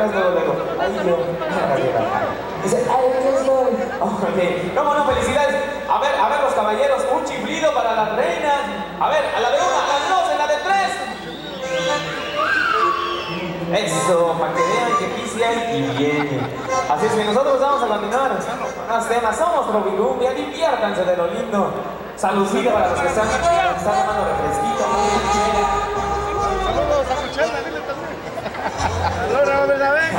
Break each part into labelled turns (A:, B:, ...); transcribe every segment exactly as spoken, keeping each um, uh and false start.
A: atrás luego, luego. Ay, yo. Dice, ay, aquí estoy. Ok. No, no, felicidades. A ver, a ver los caballeros, un chiflido para las reinas. A ver, a la de una, a la de dos, a la de tres. Eso, para que vean que aquí sí hay y viene. Así es que nosotros vamos a continuar unos temas. Somos Tropicumbia, diviértanse de lo lindo. Saludcita para los que están, están tomando refresquito.
B: Saludos a Michelle, dile también. Saludos, Bernabé.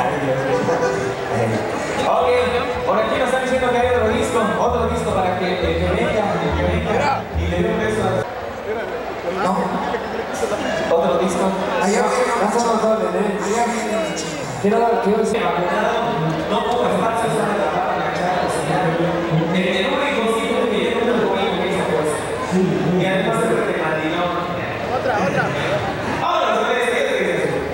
A: Ok, por aquí nos están diciendo que hay otro disco, otro disco para que, que, que venga, que venga y le dé un beso a... No, otro disco.
C: Allá ya somos dobles, ¿eh? Allá viene mi chica.
A: Quiero dar, quiero decir, no pongo espacio sobre la barra, ¿cachai? El único sitio que yo no lo voy a esa cosa. Y además se me mandiló.
B: Otra, otra.
A: Ahora, ustedes, ¿qué es eso?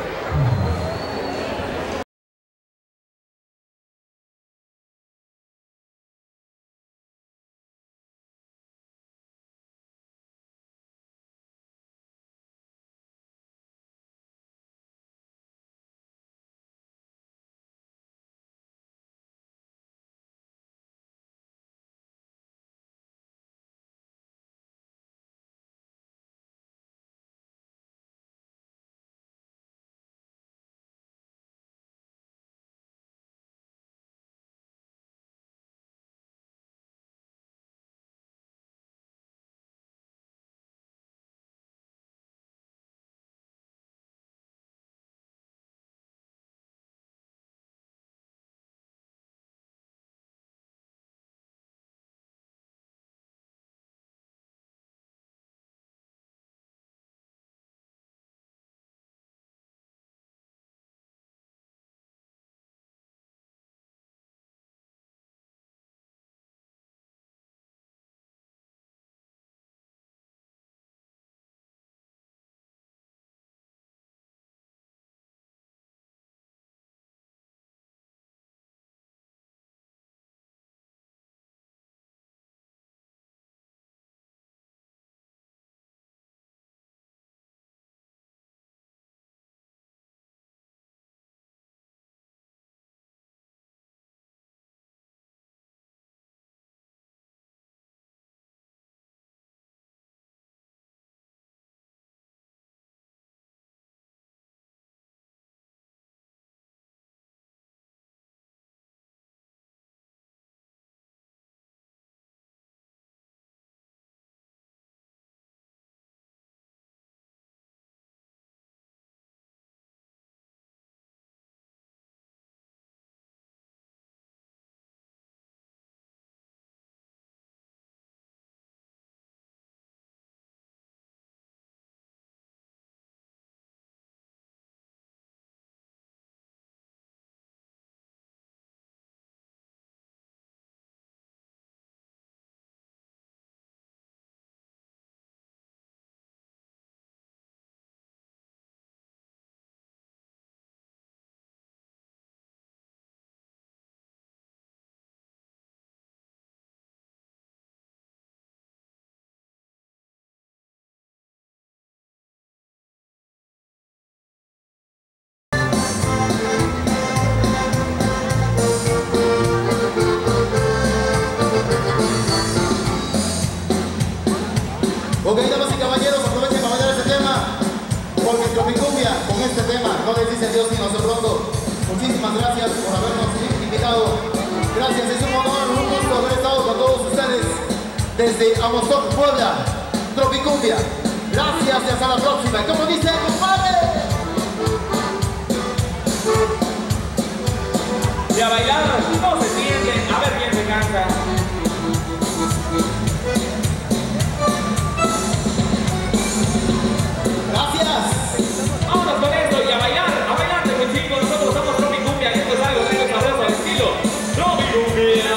D: Ok, damas y caballeros, aprovechen para bailar este tema, porque Tropicumbia, con este tema, no les dice Dios sino hasta pronto. Muchísimas gracias por habernos invitado. Gracias, es un honor, un gusto haber estado con todos ustedes desde Amozoc, Puebla, Tropicumbia. Gracias y hasta la próxima. ¿Cómo dice, compadre?
A: Y a bailar, no se sienten, a ver quién se cansa. Vámonos con esto y a bailar, a bailar de muy chicos. Nosotros somos Tropicumbia y esto es algo rico y sabroso al estilo Tropicumbia.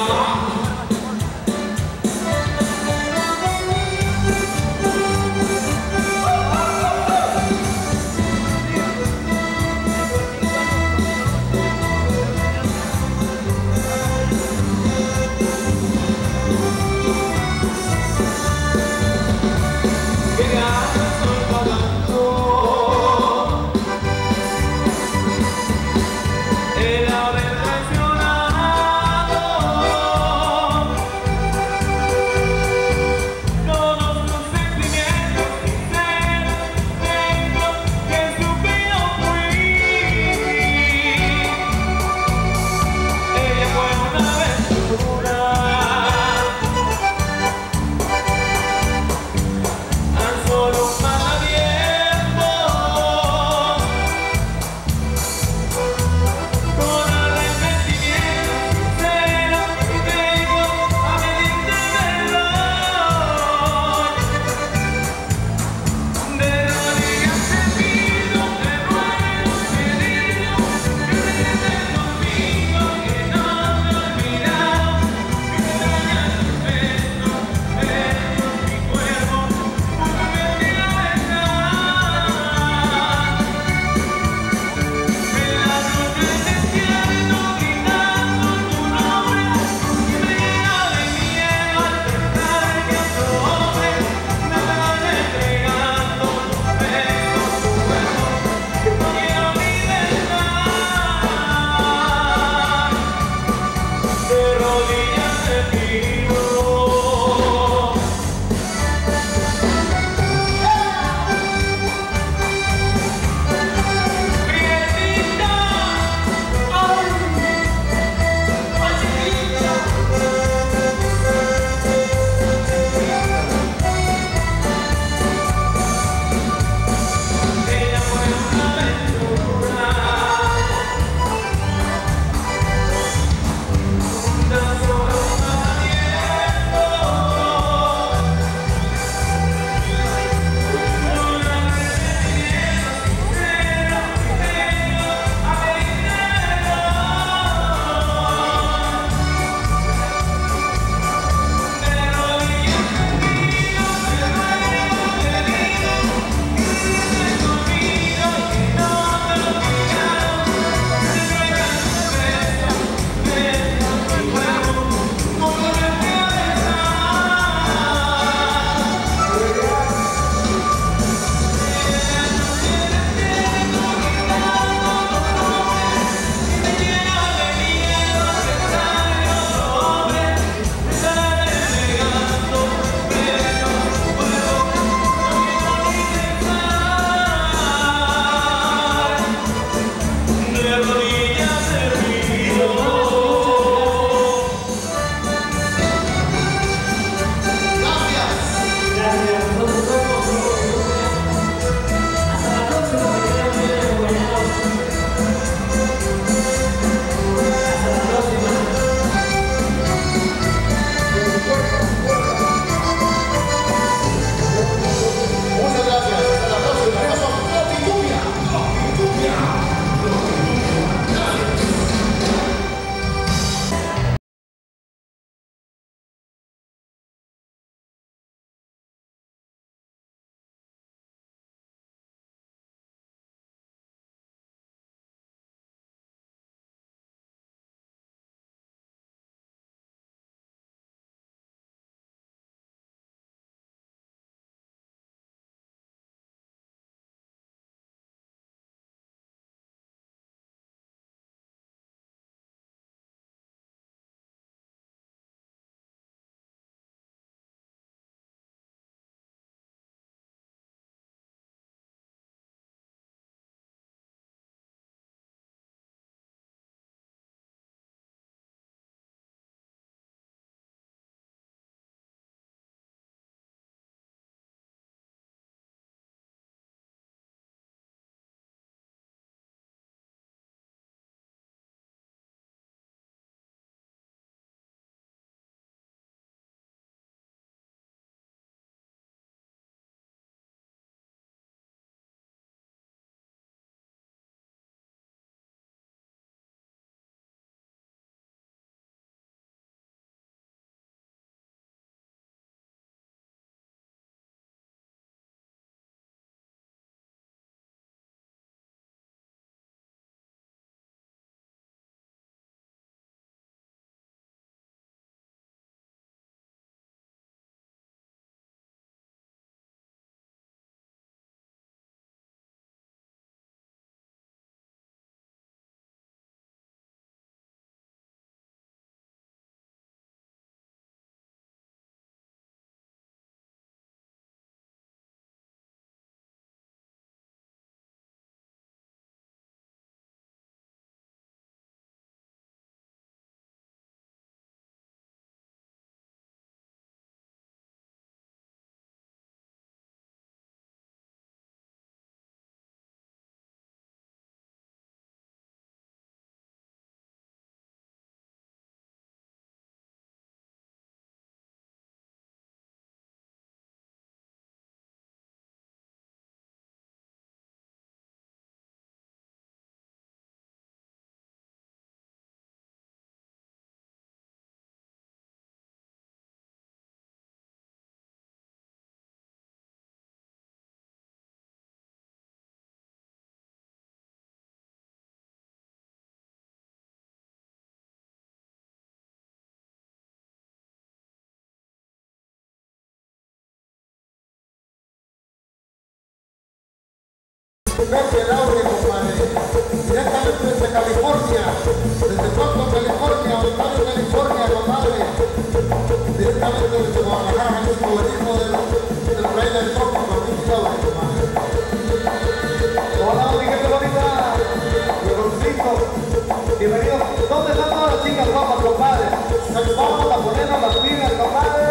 D: Pepe Laure, compadre. Directamente desde California, desde Stockton, California, Ontario, California, compadre. Directamente desde Guadalajara, Jalisco, el hijo del, del rey del Stockton, Pepe Laure, compadre.
C: Hola, mi gente bonita. Bienvenido. Bienvenido. ¿Dónde están todas las chicas guapas, compadre? Vamos a ponernos las pilas, compadre.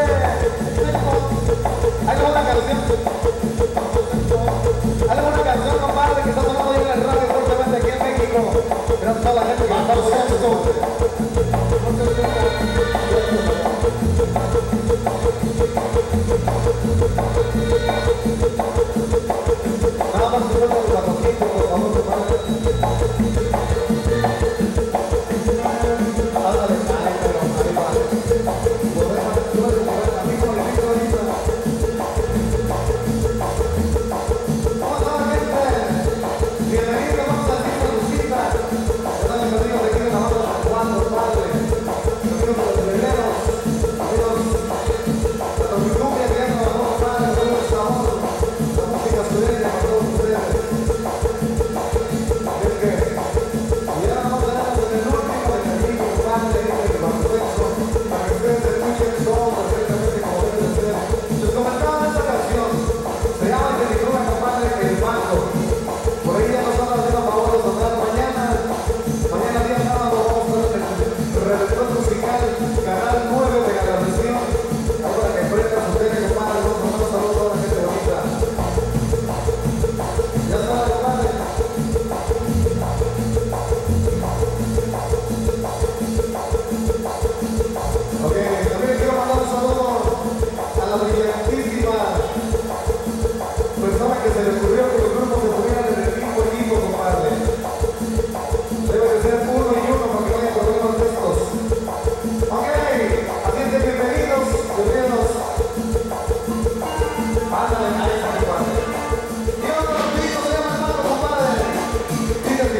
C: Hay una canción. Hay una canción, compadre, que está sonando ahí en el radio fuertemente aquí en México. Gracias a toda la gente que está apoyando. Nada más que suelta los bajoncitos, por favor, compadre. Ándale, ay, pero ahí va. Volvemos a subir, volvemos a mí con el micro ahorita. ¿Cómo está la gente? Bienvenidos, vamos a hacer una visita. Están los amigos de aquí de la banda de San Juan, compadre. Amigos de los veleros, amigos de los Vicumbia, que ya nos vamos a hablar de cómo estamos. La música sureña para todos ustedes. Es que, y ahora vamos a dar el último de cariño, compadre, de bajo sexo, para que ustedes escuchen todo perfectamente como debe de ser. Les comentaba esta canción, se llama el que titula, compadre, El Banco. Por ahí ya nos van a hacer a favor de sonar mañana. Mañana día sábado vamos a estar en el redactor musical, canal nueve de Galavisión. Ahí para que aprendan ustedes, compadre, vamos a mandar saludos a toda la gente bonita. Ya está, compadre. Ok, también quiero mandar un saludo a la brillantísima persona que se le ocurrió que los grupos se tuvieran en el mismo equipo, compadre. Debe de ser uno y uno para que vayan por unos de estos. Ok, así es que bienvenidos, bienvenidos. Ándale, ahí está, compadre. Y otro rapidito se llama hermano, compadre. Fíjate.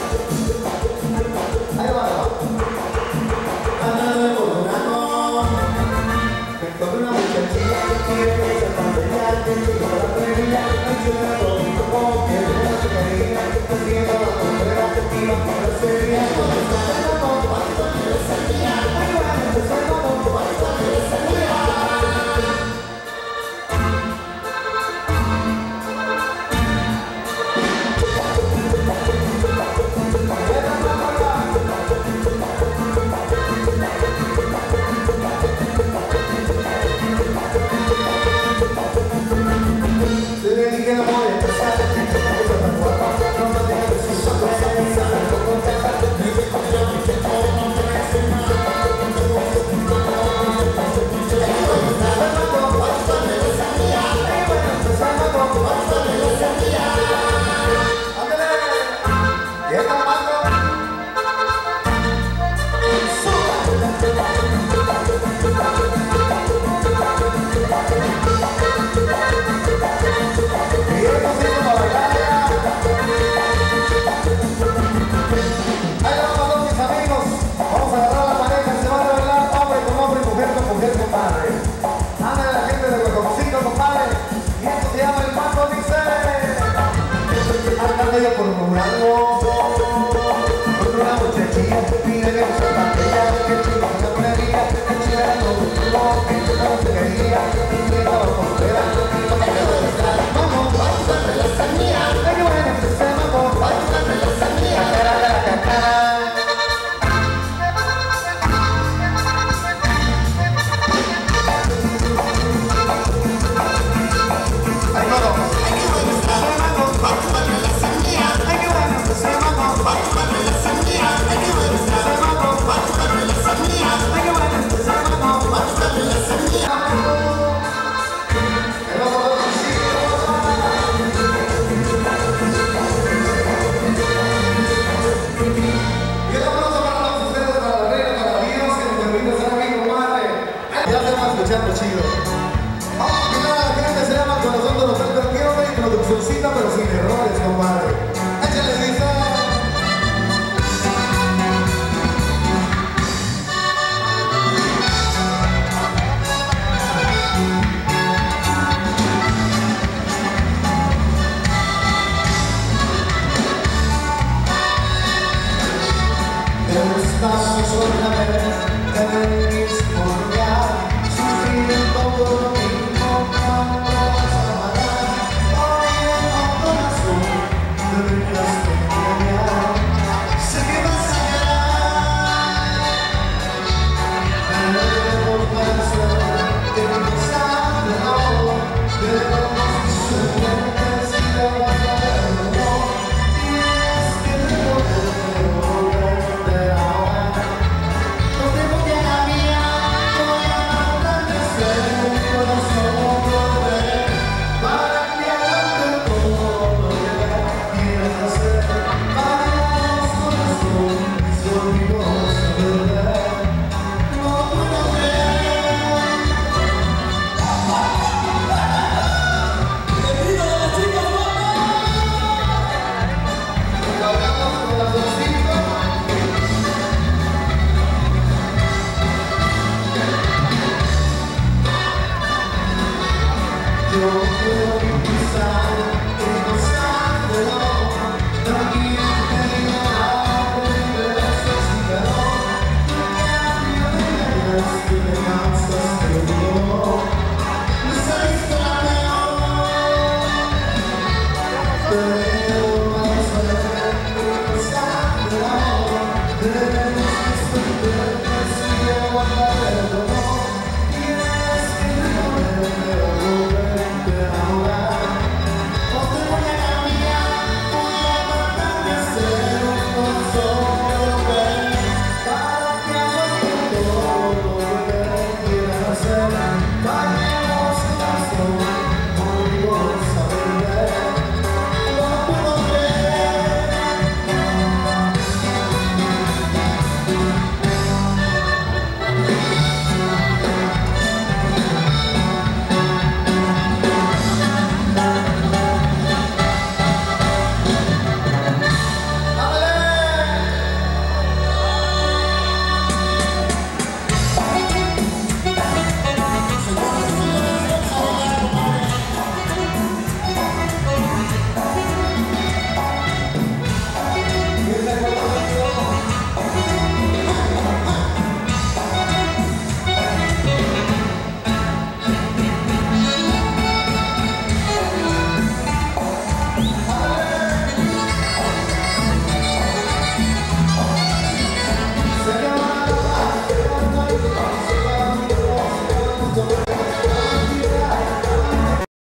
C: Ahí va, ahí va.
D: Ándale, por un ano.
C: Me encontré una muchachilla que quiere que se pantallate y por la previa me chuta todo mi cuerpo, que es una chicarina que está haciendo la carrera activa para seria. ¿Dónde está el amor? ¿Cuánto me desaría? Ay, bueno, empezó el amor. ¿Cuánto me desaría?
D: Se le dije el amor.
C: Thank you.